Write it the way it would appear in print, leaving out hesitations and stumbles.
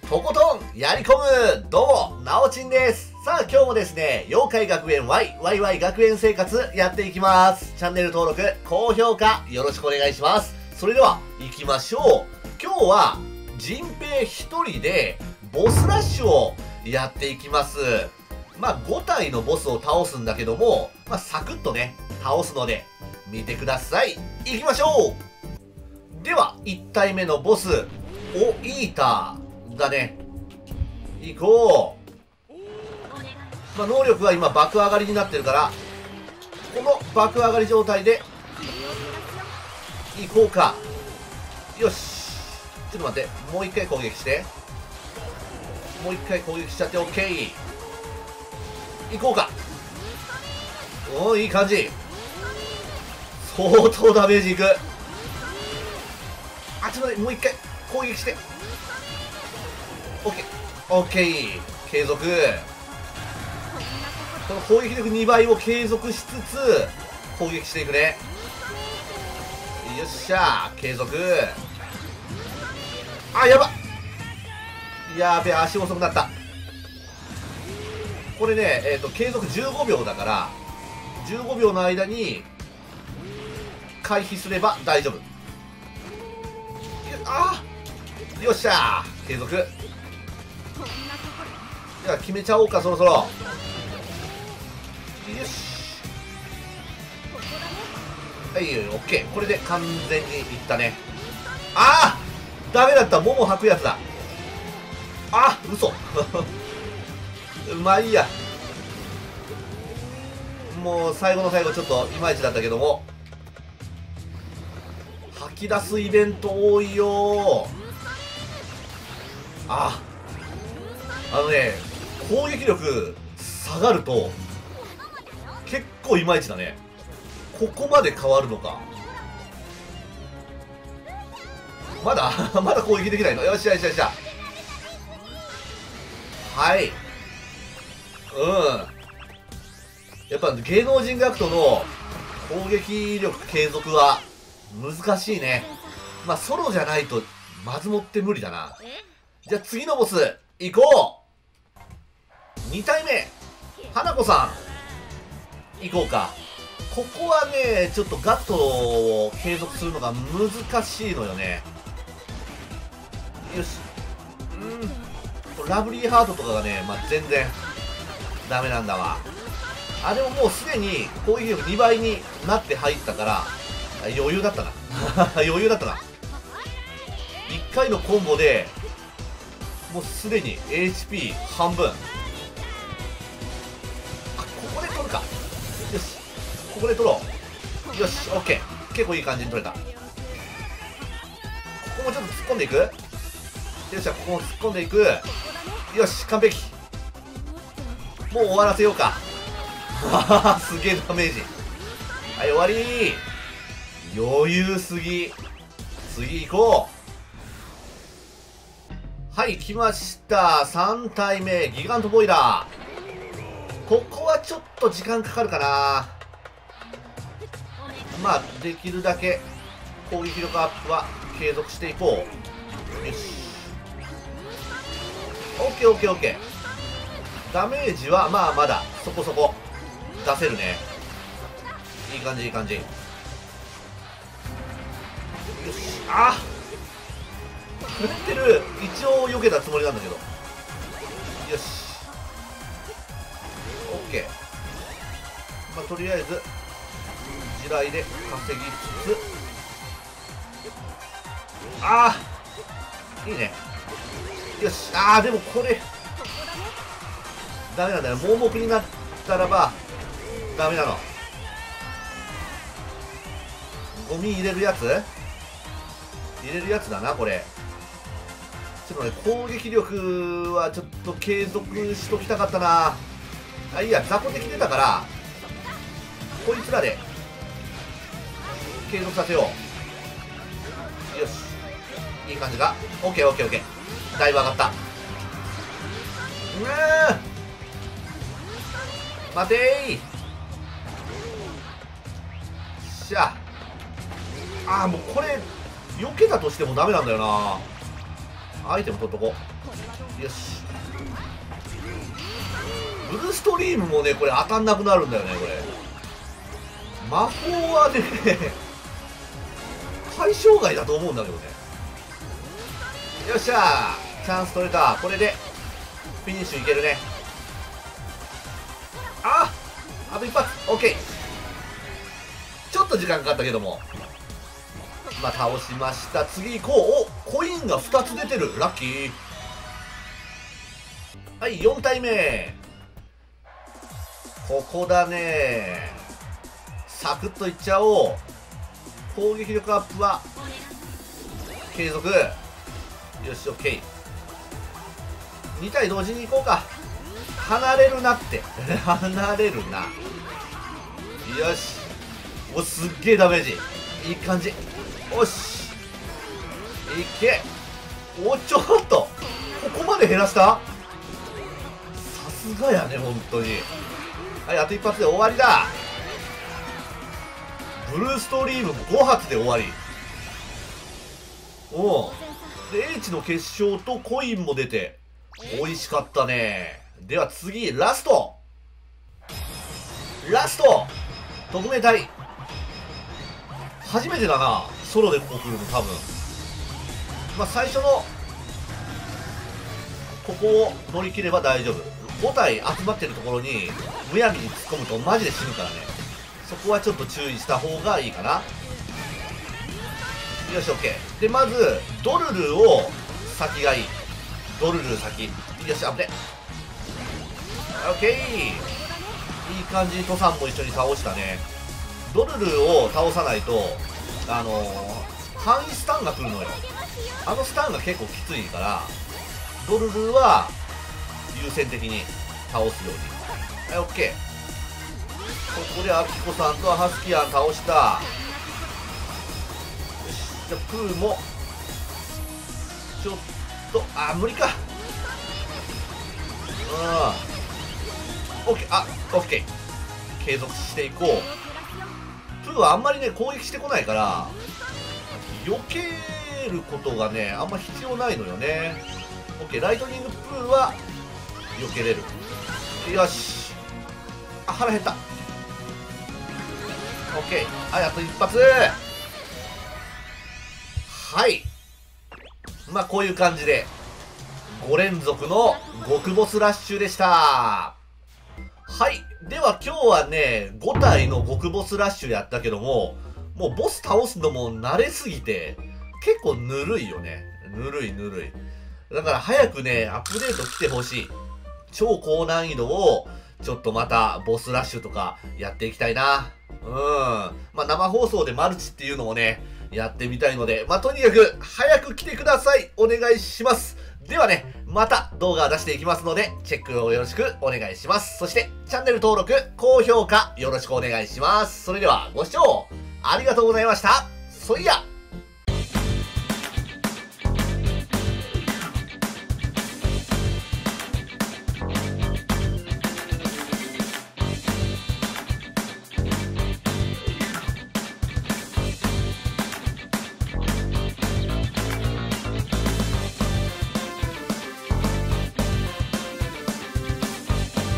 とことんやり込む。どうもなおちんです。さあ今日もですね、妖怪学園 YYY 学園生活やっていきます。チャンネル登録高評価よろしくお願いします。それでは行きましょう。今日はジンペイ一人でボスラッシュをやっていきます。5体のボスを倒すんだけども、サクッとね倒すので見てください。行きましょう。では1体目のボスオイーターだね。行こう。能力は今爆上がりになってるから、この爆上がり状態で行こうか。よし、ちょっと待って、もう一回攻撃して、もう一回攻撃しちゃって OK。 行こうか。おお、いい感じ。相当ダメージいく。あ、ちょっと待って、もう一回攻撃して、OK。継続。この攻撃力2倍を継続しつつ攻撃していくね。よっしゃー、継続。あ、やばっ、やべえ、足遅くなった。これね、継続15秒だから15秒の間に回避すれば大丈夫。あー、よっしゃー、継続。じゃあ決めちゃおうか、そろそろ。よし、はい、オッケー。これで完全にいったね。あー、ダメだった。桃吐くやつだ。あ、嘘まあいいや。もう最後の最後ちょっといまいちだったけども、吐き出すイベント多いよ。あのね、攻撃力下がると結構いまいちだね。ここまで変わるのか。まだまだ攻撃できないの。よっしゃよっしゃよっしゃ。はい、やっぱ芸能人学徒の攻撃力継続は難しいね。ソロじゃないとまずもって無理だな。じゃあ次のボス行こう。2体目花子さん行こうか。ここはねちょっとガットを継続するのが難しいのよね。よし、ラブリーハートとかがね、全然ダメなんだわ。あれももうすでに攻撃力2倍になって入ったから余裕だったな余裕だったな。1回のコンボでもうすでに HP 半分。あ、ここで取るか。よし、ここで取ろう。よし、 OK。 結構いい感じに取れた。ここもちょっと突っ込んでいく。よっしゃ、ここも突っ込んでいく。よし、完璧。もう終わらせようかすげえダメージ。はい、終わり。余裕すぎ。次行こう。はい、来ました。3体目ギガントボイラー。ここはちょっと時間かかるかな。できるだけ攻撃力アップは継続していこう。よし、OK。ダメージはまだそこそこ出せるね。いい感じいい感じ。よし、あっ、振ってる。一応避けたつもりなんだけど。よし、 OK。とりあえず地雷で稼ぎつつ、ああいいね。よし、でもこれダメなんだよ。盲目になったらばダメなの。ゴミ入れるやつだなこれ。ちょっとね、攻撃力はちょっと継続しときたかったな。いいや、雑魚敵出たからこいつらで継続させよう。よし、いい感じが OK。 だいぶ上がった。待てー。しゃあ、もうこれ避けたとしてもダメなんだよな。 アイテム取っとこう。よし。ブルーストリームもね、これ当たんなくなるんだよね、これ。魔法はね、対象外だと思うんだけどね。よっしゃー、チャンス取れた。これで、フィニッシュいけるね。あと一発。オッケー。ちょっと時間かかったけども。まあ、倒しました。次行こう。お、コインが2つ出てる。ラッキー。はい、4体目。ここだね。サクッといっちゃおう。攻撃力アップは継続。よし、オッケー。2体同時に行こうか。離れるなって離れるな。よし。お、すっげえダメージいい感じ。おし、いけ。お、ちょっとここまで減らした。さすがやね、本当に。はい、あと一発で終わりだ。ブルーストリームも5発で終わり。おうで H の結晶とコインも出て美味しかったね。では次、ラスト特命隊。初めてだな、ソロでここ来るの多分。まあ最初のここを乗り切れば大丈夫。5体集まってるところにむやみに突っ込むとマジで死ぬからね。そこはちょっと注意した方がいいかな。よし、 OK で、まずドルルを先がいい。ドルル先。よし、危ね。 OK、 いい感じにトサンも一緒に倒したね。ドルルを倒さないと範囲スタンが来るのよ。あのスタンが結構きついから、ドルルは優先的に倒すように。はい、 OK。 ここでアキコさんとハスキアン倒した。よし、じゃあプーもちょっと無理か。OK、OK、継続していこう。プーはあんまりね攻撃してこないから避けることがねあんま必要ないのよね。 OK、ライトニングプーは避けれる。よし、腹減った。 OK、 はい、あと一発。はい、まあこういう感じで5連続の極ボスラッシュでした。はい、では今日はね5体の極ボスラッシュやったけども、もうボス倒すのも慣れすぎて結構ぬるいよね。ぬるい。だから早くねアップデート来てほしい。超高難易度をちょっとまたボスラッシュとかやっていきたいな。まあ生放送でマルチっていうのもねやってみたいので、まあとにかく早く来てください。お願いします。ではね、また動画を出していきますのでチェックをよろしくお願いします。そしてチャンネル登録高評価よろしくお願いします。それではご視聴ありがとうございました。そいや。